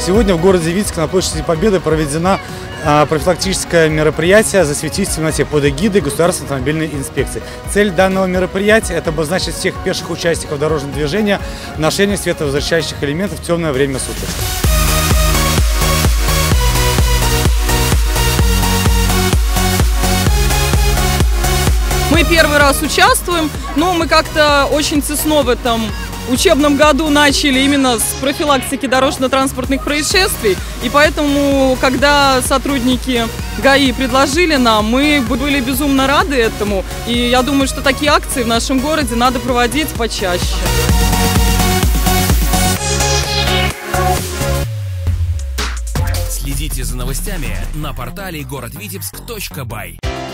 Сегодня в городе Витебск на площади Победы проведено профилактическое мероприятие «Засветись в темноте» под эгидой Государственной автомобильной инспекции. Цель данного мероприятия – это обозначить всех пеших участников дорожного движения ношение световозвращающих элементов в темное время суток. Мы первый раз участвуем, но мы как-то очень цесно в этом учебном году начали именно с профилактики дорожно-транспортных происшествий. И поэтому, когда сотрудники ГАИ предложили нам, мы были безумно рады этому. И я думаю, что такие акции в нашем городе надо проводить почаще. Следите за новостями на портале городвитебск.бай.